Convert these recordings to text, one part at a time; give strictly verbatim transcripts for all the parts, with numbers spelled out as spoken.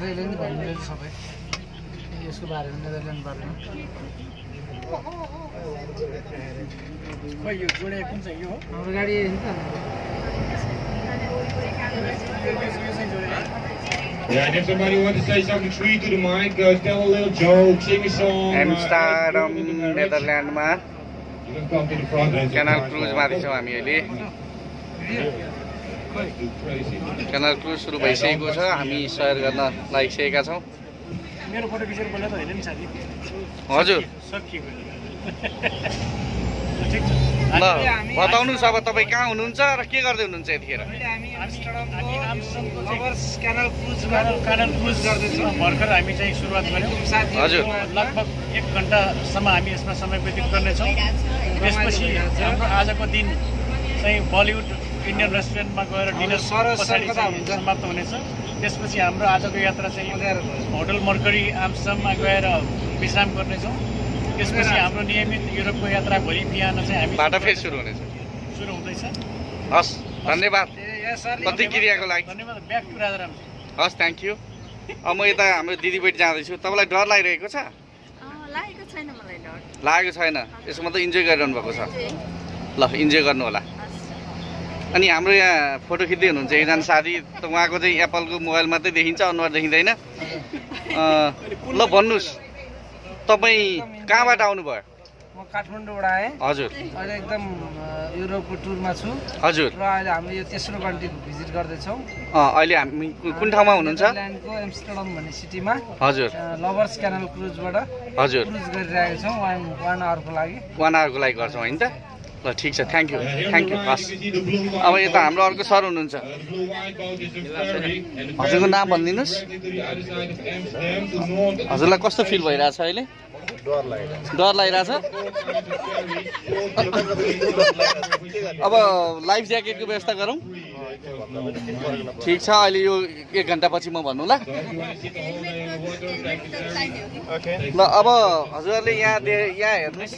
यसले नि भन्नु सबै यसको बारेमा नेदरल्यान्ड बारेमा खै यो जोडे कुन चाहिँ यो हो हाम्रो गाडी नि त Yeah, and if somebody wants to say something sweet to the mic, uh, tell a little joke, sing a song. Amsterdam, Netherlands ma. You can come to the front. Canal Cruise ma छौं हामी अहिले. Canal Cruise सुरु भइसकेको छ. हामी सयर गर्न लागिसकेका छौं. मेरो फोटो खिचेर बोल्दा त हैन नि साथी. हजुर. सकिएको. ल बताउनुस् अब तपाई कहाँ हुनुहुन्छ र के गर्दै हुनुहुन्छ यतिखेर? हामी आम्स्टर्डमको आम्स्टर्डमको लभर्स क्यानल क्रुजमा क्यानल क्रुज गर्दैछौँ. भर्खर हामी चाहिँ सुरुवात गर्यौँ. हजुर. लगभग एक घण्टासम्म हामी यसमा समय व्यतीत गर्नेछौँ. त्यसपछि हाम्रो आजको दिन चाहिँ बलिउड इन्डियन रेस्टुरेन्टमा गएर डिनर पछाडि समाप्त हुनेछ. त्यसपछि हाम्रो आजको यात्रा चाहिँ होटल मर्करी आम्स्टर्डममा गएर विश्राम गर्नेछौँ. त्यसपछि हाम्रो नियमित युरोपको यात्रा भोलि बिहान चाहिँ हामी बाटो फेरि सुरु हुनेछ. सुरु हुँदैछ. हस् धन्यवाद प्रतिक्रियाको लागि. धन्यवाद. Back to Rajaram. हस् थ्याङ्क यू. अब म यता हाम्रो दिदीबेटी जाँदैछु. तपाईँलाई डर लागिरहेको छ? लागेको छैन मलाई डर. लागेको छैन. यसो मतलब इन्जोय गरिरहनु भएको छ. ल इन्जोय गर्नु होला. अनि हाम्रो यहाँ फोटो खिच्दै हुनुहुन्छ एकजना साथी. त उहाँको चाहिँ एप्पलको मोबाइल मात्रै देखिन्छ, अनुहार देखिँदैन. ल भन्नुहोस् तपाईँ कहाँबाट आउनुभयो? म काठमाडौँबाट आएँ. हजुर. अहिले एकदम युरोपको टुरमा छु. हजुर. र अहिले हामी यो तेस्रो कन्ट्री भिजिट गर्दैछौँ. अहिले हामी कुन ठाउँमा हुनुहुन्छ? नेदरल्यान्डको एम्स्टर्डम भन्ने सिटीमा. हजुर. लभर्स क्यानल क्रुजबाट हजुर क्रुज गरिरहेका छौँ वान वान आवरको लागि. वान आवरको लागि गर्छौँ होइन त? ल ठिक छ. Thank you thank you. हस् अब यता हाम्रो अर्को सर हुनुहुन्छ. हजुरको नाम भनिदिनुहोस्. हजुरलाई कस्तो फिल भइरहेछ अहिले? डर लागिरहेछ. अब लाइफ ज्याकेटको व्यवस्था गरौँ. ठिक छ. अहिले यो एक घन्टा पछि म भन्नु ल. ल अब हजुरहरूले यहाँ यहाँ हेर्नुहोस्.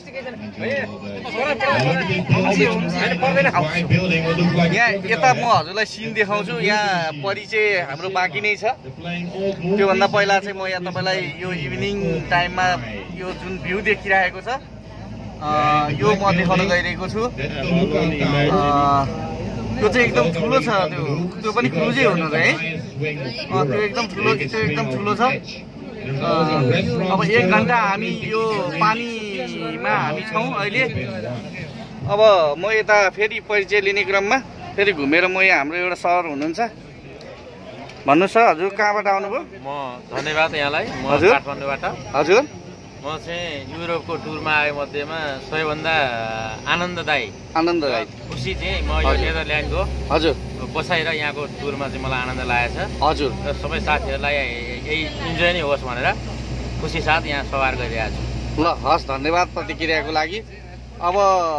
यहाँ यता म हजुरलाई सिन देखाउँछु. यहाँ परिचय हाम्रो बाँकी नै छ. त्योभन्दा पहिला चाहिँ म यहाँ तपाईँलाई यो इभिनिङ टाइममा यो जुन भ्यू देखिरहेको छ यो म देखाउन गइरहेको छु. त्यो चाहिँ एकदम ठुलो छ. त्यो त्यो पनि क्रुजै हुनु है. त्यो एकदम ठुलो त्यो एकदम ठुलो छ. अब एक घन्टा हामी यो पानीमा हामी छौँ अहिले. अब म यता फेरि परिचय लिने क्रममा फेरि घुमेर म यहाँ हाम्रो एउटा सहर हुनुहुन्छ. भन्नुहोस् सर हजुर कहाँबाट आउनुभयो? म धन्यवाद यहाँलाई. म काठमाडौँबाट. हजुर. म चाहिँ युरोपको टुरमा आए मध्येमा सबैभन्दा आनन्ददायी आनन्ददायी खुसी चाहिँ म यो नेदरल्यान्डको हजुर बसाइ र यहाँको टुरमा चाहिँ मलाई आनन्द लागेको छ. हजुर. र सबै साथीहरूलाई यही इन्जोय नै होस् भनेर खुसी साथ यहाँ सवार गरिरहेको छु. ल हस् धन्यवाद प्रतिक्रियाको लागि. अब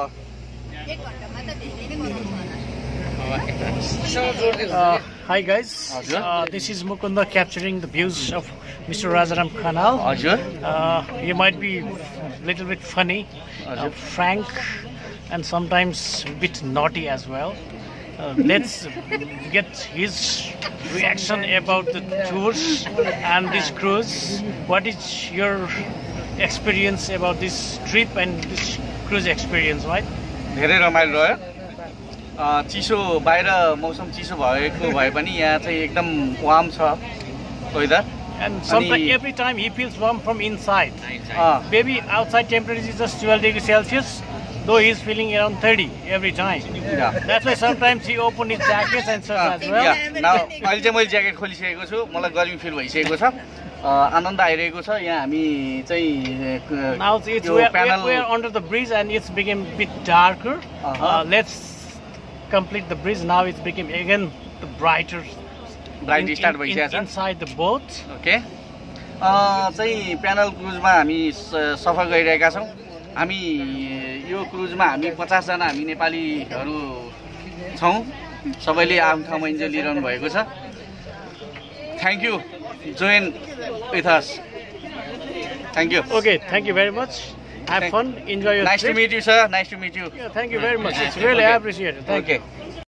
Uh, hi guys, uh, this is Mukunda capturing the views of Mister Rajaram Canal. Uh, you might be a little bit funny, uh, frank, and sometimes a bit naughty as well. Uh, let's get his reaction about the tours and this cruise. What is your experience about this trip and this cruise experience, right? धेरै रमाइलो रह्यो. चिसो बाहिर मौसम चिसो भएको भए पनि यहाँ चाहिँ एकदम वार्म छ weather. And sometimes every time he feels warm from inside. Uh, Maybe outside temperature is just twelve degrees Celsius, though he is feeling around thirty every time. Yeah. That's why sometimes he open his jackets and such uh, as well. Yeah. Now, अहिले चाहिँ मैले jacket खोलिसकेको छु. मलाई गर्मी feel भइसकेको छ. आनन्द आइरहेको छ. यहाँ हामी चाहिँ Now it's we are, we are under the bridge and it's became a bit darker. Uh-huh. uh, let's complete the bridge. Now it's became again the brighter. Bright in, start in, in, inside the boat. Okay. चाहिँ प्यानल क्रुजमा हामी सफर गरिरहेका छौँ. हामी यो क्रुजमा हामी पचास जना हामी नेपालीहरू छौँ. सबैले आफ्नो ठाउँमा इन्जोय लिइरहनु भएको छ. Thank you. Join with us. Thank you. Okay, thank you very much. Have thank fun. Enjoy your Nice trip. to meet you, sir. Nice to meet you. Yeah, thank you very much. It's really okay. appreciated. Thank okay. you.